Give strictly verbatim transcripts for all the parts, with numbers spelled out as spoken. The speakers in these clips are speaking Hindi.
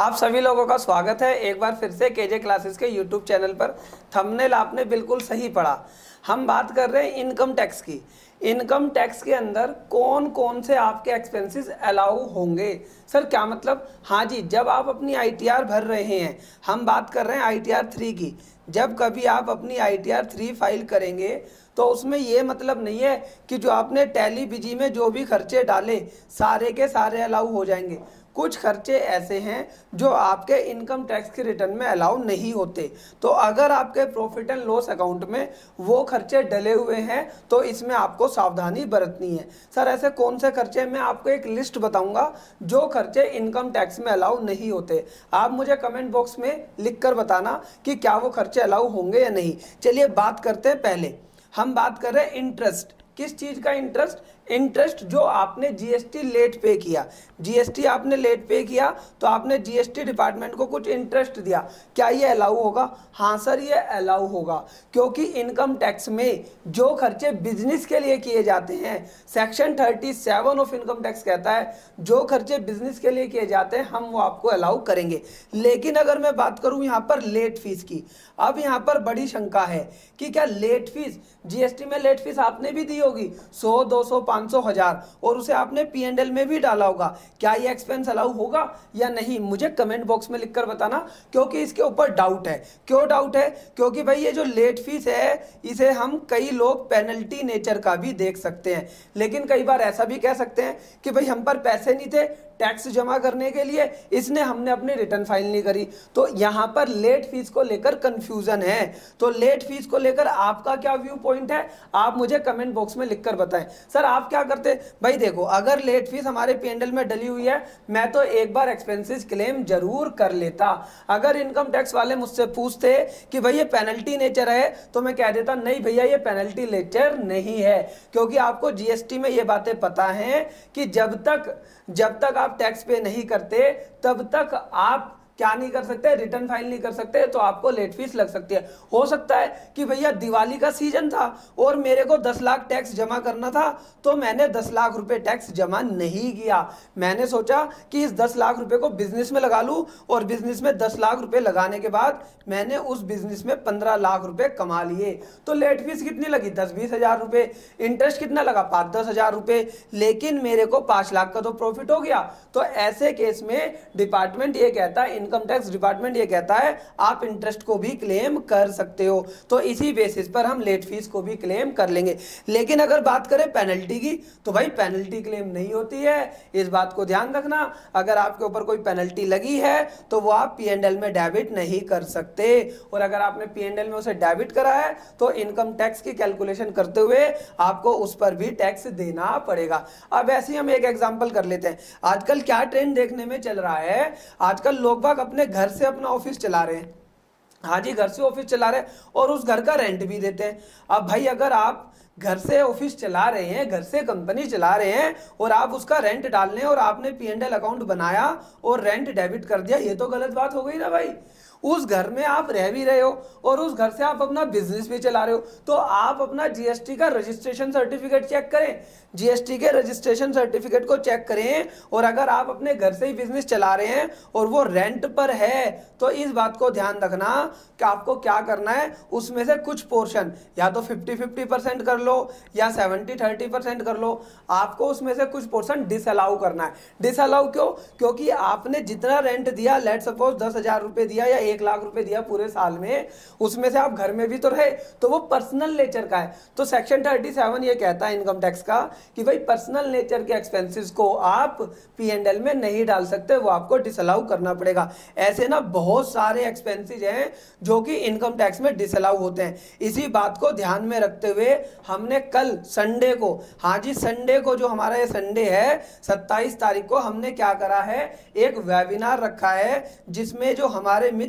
आप सभी लोगों का स्वागत है एक बार फिर से केजे क्लासेस के यूट्यूब चैनल पर। थंबनेल आपने बिल्कुल सही पढ़ा। हम बात कर रहे हैं इनकम टैक्स की। इनकम टैक्स के अंदर कौन कौन से आपके एक्सपेंसेस अलाउ होंगे। सर क्या मतलब? हाँ जी, जब आप अपनी आईटीआर भर रहे हैं, हम बात कर रहे हैं आईटीआर थ्री की। जब कभी आप अपनी आईटीआर थ्री फाइल करेंगे तो उसमें ये मतलब नहीं है कि जो आपने टैली बिजी में जो भी खर्चे डाले सारे के सारे अलाउ हो जाएंगे। कुछ खर्चे ऐसे हैं जो आपके इनकम टैक्स के रिटर्न में अलाउ नहीं होते। तो अगर आपके प्रॉफिट एंड लॉस अकाउंट में वो खर्चे डले हुए हैं तो इसमें आपको सावधानी बरतनी है। सर ऐसे कौन से खर्चे? मैं आपको एक लिस्ट बताऊंगा जो खर्चे इनकम टैक्स में अलाउ नहीं होते। आप मुझे कमेंट बॉक्स में लिख कर बताना कि क्या वो खर्चे अलाउ होंगे या नहीं। चलिए बात करते हैं। पहले हम बात कर रहे हैं इंटरेस्ट। किस चीज का इंटरेस्ट? इंटरेस्ट जो आपने जीएसटी लेट पे किया। जीएसटी आपने लेट पे किया तो आपने जीएसटी डिपार्टमेंट को कुछ इंटरेस्ट दिया। क्या ये अलाउ होगा? हाँ सर ये अलाउ होगा, क्योंकि इनकम टैक्स में जो खर्चे बिजनेस के लिए किए जाते हैं, section thirty seven of income tax कहता है जो खर्चे बिजनेस के लिए किए जाते हैं हम वो आपको अलाउ करेंगे। लेकिन अगर मैं बात करूं यहाँ पर लेट फीस की, अब यहाँ पर बड़ी शंका है कि क्या लेट फीस, जीएसटी में लेट फीस आपने भी दी होगी सौ दो सौ पाँच सौ हजार, और उसे आपने पी एंड एल में भी डाला होगा। क्या ये एक्सपेंस अलाउ होगा या नहीं? मुझे कमेंट बॉक्स में लिखकर बताना, क्योंकि इसके ऊपर डाउट है। क्यों डाउट है? क्योंकि भाई ये जो लेट फीस है इसे हम कई लोग पेनल्टी नेचर का भी देख सकते हैं, लेकिन कई बार ऐसा भी कह सकते हैं कि भाई हम पर पैसे नहीं थे टैक्स जमा करने के लिए, इसने हमने अपनी रिटर्न फाइल नहीं करी। तो यहां पर लेट फीस को लेकर कंफ्यूजन है। तो लेट फीस को लेकर आपका क्या व्यू पॉइंट है आप मुझे कमेंट बॉक्स में लिखकर बताएं। सर आप क्या करते? भाई देखो, अगर लेट फीस हमारे पीएनडल में डली हुई है मैं तो एक बार एक्सपेंसेस क्लेम जरूर कर लेता। अगर इनकम टैक्स वाले मुझसे पूछते कि भाई ये पेनल्टी नेचर है तो मैं कह देता नहीं भैया ये पेनल्टी नेचर नहीं है, क्योंकि आपको जीएसटी में ये बातें पता हैं कि जब तक जब तक आप टैक्स पे नहीं करते तब तक आप क्या नहीं कर सकते, रिटर्न फाइल नहीं कर सकते, तो आपको लेट फीस लग सकती है। हो सकता है कि भैया दिवाली का सीजन था और मेरे को दस लाख टैक्स जमा करना था तो मैंने दस लाख रुपए टैक्स जमा नहीं किया। मैंने सोचा कि इस दस लाख रुपए को बिजनेस में लगा लूं, और बिजनेस में दस लाख रुपए लगाने के बाद मैंने उस बिजनेस में पंद्रह लाख रुपए कमा लिए। तो लेट फीस कितनी लगी? दस बीस हजार रुपए। इंटरेस्ट कितना लगा? पांच दस हजार रुपए। लेकिन मेरे को पांच लाख का तो प्रॉफिट हो गया। तो ऐसे केस में डिपार्टमेंट ये कहता है, इनकम टैक्स डिपार्टमेंट ये कहता है आप इंटरेस्ट को भी क्लेम कर सकते हो। तो इसी बेसिस पर हम लेट फीस को भी क्लेम कर लेंगे। लेकिन अगर बात करें पेनल्टी की तो भाई पेनल्टी क्लेम नहीं होती है, इस बात को ध्यान रखना। अगर आपके ऊपर कोई पेनल्टी लगी है तो वो आप पी एंड एल में डेबिट नहीं कर सकते, और अगर आपने पी एंड एल में उसे डेबिट करा है तो इनकम टैक्स की कैलकुलेशन करते हुए आपको उस पर भी टैक्स देना पड़ेगा। अब ऐसे हम एक एग्जांपल कर लेते हैं। आजकल क्या ट्रेंड देखने में चल रहा है, आजकल लोग बाग अपने घर से अपना ऑफिस चला रहे हैं। हाँ जी, घर से ऑफिस चला रहे हैं और उस घर का रेंट भी देते हैं। अब भाई अगर आप घर से ऑफिस चला रहे हैं, घर से कंपनी चला रहे हैं और आप उसका रेंट डाल रहे हैं और आपने पी एंड एल अकाउंट बनाया और रेंट डेबिट कर दिया, ये तो गलत बात हो गई ना भाई। उस घर में आप रह भी रहे हो और उस घर से आप अपना बिजनेस भी चला रहे हो, तो आप अपना जीएसटी का रजिस्ट्रेशन सर्टिफिकेट चेक करें। जीएसटी के रजिस्ट्रेशन सर्टिफिकेट को चेक करें, और अगर आप अपने घर से ही बिजनेस चला रहे हैं और वो रेंट पर है तो इस बात को ध्यान रखना कि आपको क्या करना है, उसमें से कुछ पोर्शन या तो फिफ्टी फिफ्टी परसेंट कर लो या सेवेंटी थर्टी परसेंट कर लो, आपको उसमें से कुछ पोर्शन डिसअलाउ करना है। डिसअलाउ क्यों? क्योंकि आपने जितना रेंट दिया, लेट सपोज दस हजार रुपए दिया या एक लाख रुपए दिया पूरे साल में, उसमें से आप घर में भी तो रहे, तो वो पर्सनल नेचर का है। तो सेक्शन थर्टी सेवन ये कहता है इनकम टैक्स का कि भाई पर्सनल नेचर के एक्सपेंसेस को आप पी एंड एल में नहीं डाल सकते, वो आपको डिसअलाउ करना पड़ेगा। ऐसे ना बहुत सारे एक्सपेंसेस हैं जो कि इनकम टैक्स में डिसअलाउ होते हैं। इसी बात को ध्यान में रखते हुए हमने कल संडे को, हाँ जी संडे को, जो हमारा ये संडे है सत्ताईस तारीख को, हमने क्या करा है, एक वेबिनार रखा है जिसमें जो हमारे मित्र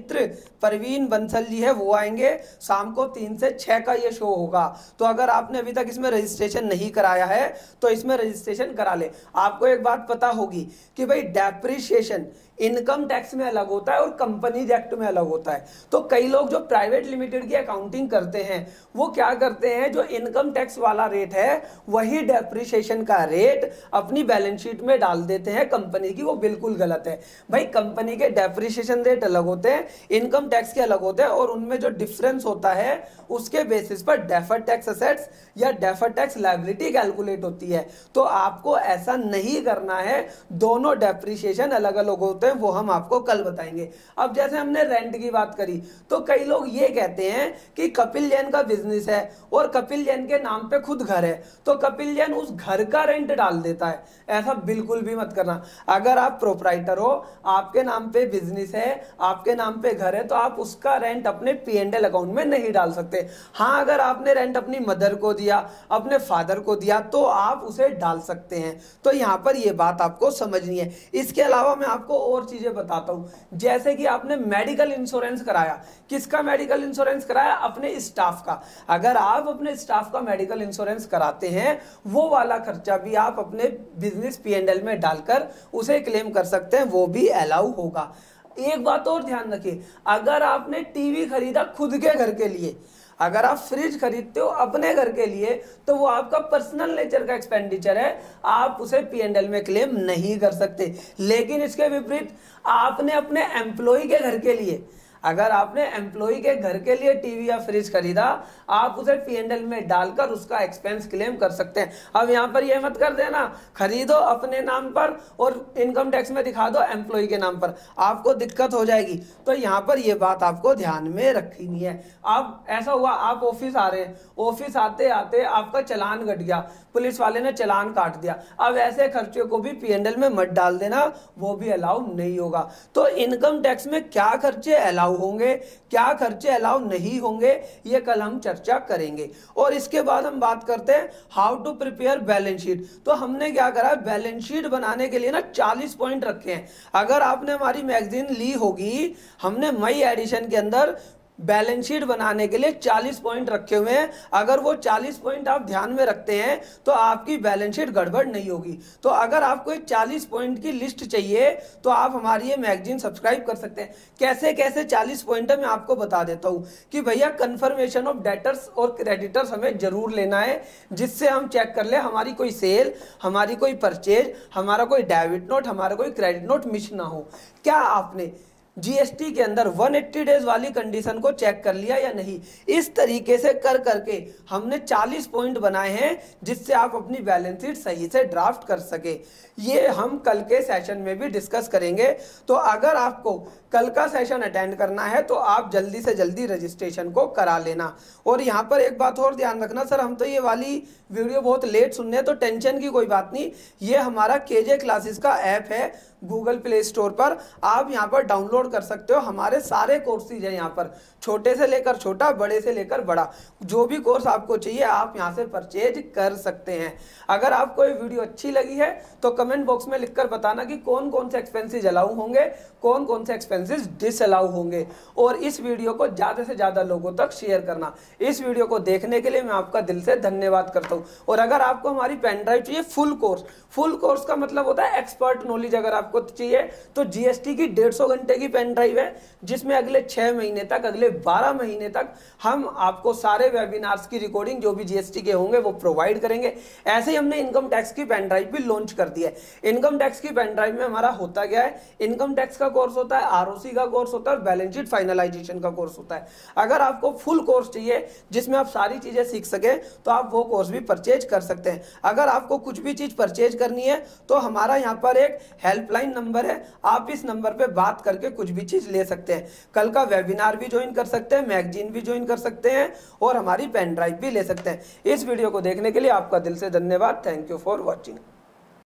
मित्र परवीन बंसल जी है वो आएंगे, शाम को तीन से छः का ये शो होगा। तो अगर आपने अभी तक इसमें रजिस्ट्रेशन नहीं कराया है तो इसमें रजिस्ट्रेशन करा ले। आपको एक बात पता होगी कि भाई डेप्रिसिएशन इनकम टैक्स में अलग होता है और कंपनीज एक्ट में अलग होता है। तो कई लोग जो प्राइवेट लिमिटेड की अकाउंटिंग करते हैं वो क्या करते हैं, जो इनकम टैक्स वाला रेट है वही डेप्रिसिएशन का रेट अपनी बैलेंस शीट में डाल देते हैं कंपनी की। वो बिल्कुल गलत है भाई। कंपनी के डेप्रिसिएशन रेट अलग होते हैं, इनकम टैक्स के अलग होते हैं, और उनमें जो डिफरेंस होता है उसके बेसिस पर डेफर्ड टैक्स असेट्स या डेफर्ड टैक्स लायबिलिटी कैलकुलेट होती है। तो आपको ऐसा नहीं करना है, दोनों डेप्रिसिएशन अलग अलग होते हैं, वो हम आपको कल बताएंगे। अब जैसे हमने रेंट की बात करी तो कई लोग ये कहते हैं कि कपिल जैन का बिजनेस है और कपिल जैन के नाम पे खुद घर है तो कपिल जैन उस घर का रेंट डाल देता है। ऐसा बिल्कुल भी मत करना। अगर आप प्रोप्राइटर हो, आपके नाम पे बिजनेस है, आपके नाम पे घर है, तो आप उसका रेंट अपने पी एंड एल अकाउंट में नहीं डाल सकते। हाँ, अगर आपने रेंट अपनी मदर को दिया, अपने फादर को दिया तो आप उसे डाल सकते हैं। तो यहाँ पर ये बात आपको समझनी है। इसके अलावा मैं आपको और चीजें बताता हूं, जैसे कि आपने मेडिकल इंश्योरेंस कराया। किसका मेडिकल इंश्योरेंस कराया? अपने स्टाफ का। अगर आप अपने स्टाफ का मेडिकल इंश्योरेंस कराते हैं वो वाला खर्चा भी आप अपने बिजनेस पी एंड एल में डालकर उसे क्लेम कर सकते हैं, वो भी अलाउ होगा। एक बात और ध्यान रखिए, अगर आपने टीवी खरीदा खुद के घर के लिए, अगर आप फ्रिज खरीदते हो अपने घर के लिए, तो वो आपका पर्सनल नेचर का एक्सपेंडिचर है, आप उसे पी एंड एल में क्लेम नहीं कर सकते। लेकिन इसके विपरीत आपने अपने एम्प्लॉय के घर के लिए, अगर आपने एम्प्लॉय के घर के लिए टीवी या फ्रिज खरीदा, आप उसे पी एंड एल में डालकर उसका एक्सपेंस क्लेम कर सकते हैं। अब यहाँ पर यह मत कर देना खरीदो अपने नाम पर और इनकम टैक्स में दिखा दो एम्प्लॉय के नाम पर, आपको दिक्कत हो जाएगी। तो यहाँ पर यह बात आपको ध्यान में रखनी है। अब ऐसा हुआ, आप ऑफिस आ रहे हैं, ऑफिस आते आते आपका चालान कट गया, पुलिस वाले ने चालान काट दिया। अब ऐसे खर्चे को भी पी एंड एल में मत डाल देना, वो भी अलाउ नहीं होगा। तो इनकम टैक्स में क्या खर्चे अलाउ होंगे, क्या खर्चे अलाउ नहीं होंगे, ये कल हम चर्चा करेंगे। और इसके बाद हम बात करते हैं how to prepare balance sheet. तो हमने क्या करा, बैलेंस शीट बनाने के लिए ना चालीस पॉइंट रखे हैं। अगर आपने हमारी मैगजीन ली होगी, हमने मई एडिशन के अंदर बैलेंस शीट बनाने के लिए चालीस पॉइंट रखे हुए हैं। अगर वो चालीस पॉइंट आप ध्यान में रखते हैं तो आपकी बैलेंस शीट गड़बड़ नहीं होगी। तो अगर आपको एक चालीस पॉइंट की लिस्ट चाहिए तो आप हमारी ये मैगजीन सब्सक्राइब कर सकते हैं। कैसे कैसे चालीस पॉइंट है मैं आपको बता देता हूं कि भैया कंफर्मेशन ऑफ डेटर्स और क्रेडिटर्स हमें जरूर लेना है, जिससे हम चेक कर ले हमारी कोई सेल, हमारी कोई परचेज, हमारा कोई डेबिट नोट, हमारा कोई क्रेडिट नोट मिस ना हो। क्या आपने जीएसटी के अंदर एक सौ अस्सी डेज वाली कंडीशन को चेक कर लिया या नहीं? इस तरीके से कर करके हमने चालीस पॉइंट बनाए हैं जिससे आप अपनी बैलेंस शीट सही से ड्राफ्ट कर सके। ये हम कल के सेशन में भी डिस्कस करेंगे। तो अगर आपको कल का सेशन अटेंड करना है तो आप जल्दी से जल्दी रजिस्ट्रेशन को करा लेना। और यहाँ पर एक बात और ध्यान रखना, सर हम तो ये वाली वीडियो बहुत लेट सुनने हैं, तो टेंशन की कोई बात नहीं। ये हमारा केजे क्लासेस का ऐप है गूगल प्ले स्टोर पर, आप यहाँ पर डाउनलोड कर सकते हो। हमारे सारे कोर्सेज हैं यहाँ पर, छोटे से लेकर छोटा, बड़े से लेकर बड़ा, जो भी कोर्स आपको चाहिए आप यहाँ से परचेज कर सकते हैं। अगर आपको ये वीडियो अच्छी लगी है तो कमेंट बॉक्स में लिखकर बताना कि कौन कौन से एक्सपेंसेस अलाउ होंगे, कौन कौन से एक्सपेंसेस डिसअलाउ होंगे। और इस वीडियो को ज़्यादा से ज़्यादा लोगों तक शेयर करना। इस वीडियो को देखने के लिए मैं आपका दिल से धन्यवाद करता हूँ। और अगर आपको हमारी पेन ड्राइव चाहिए फुल कोर्स, फुल कोर्स का मतलब होता है एक्सपर्ट नॉलेज, अगर आपको चाहिए तो जीएसटी की डेढ़ सौ घंटे की पेन ड्राइव है, जिसमें अगले छह महीने तक, अगले बारह महीने तक हम आपको सारे वेबिनार्स की रिकॉर्डिंग जो भी जीएसटी के होंगे वो प्रोवाइड करेंगे। ऐसे ही हमने इनकम टैक्स की पेन ड्राइव भी लॉन्च कर दी है। इनकम टैक्स की पेन ड्राइव में हमारा होता क्या है, इनकम टैक्स का कोर्स होता है, आरओसी का कोर्स होता है और बैलेंस शीट फाइनलाइजेशन का कोर्स होता है। अगर आपको फुल कोर्स चाहिए जिसमें आप सारी चीजें सीख सके तो आप वो कोर्स भी परचेज कर सकते हैं। अगर आपको कुछ भी चीज परचेज करनी है तो हमारा यहाँ पर एक हेल्पलाइन नंबर है, आप इस नंबर पे बात करके कुछ भी चीज ले सकते हैं। कल का वेबिनार भी ज्वाइन कर सकते हैं, मैगजीन भी ज्वाइन कर सकते हैं और हमारी पेन ड्राइव भी ले सकते हैं। इस वीडियो को देखने के लिए आपका दिल से धन्यवाद। Thank you for watching.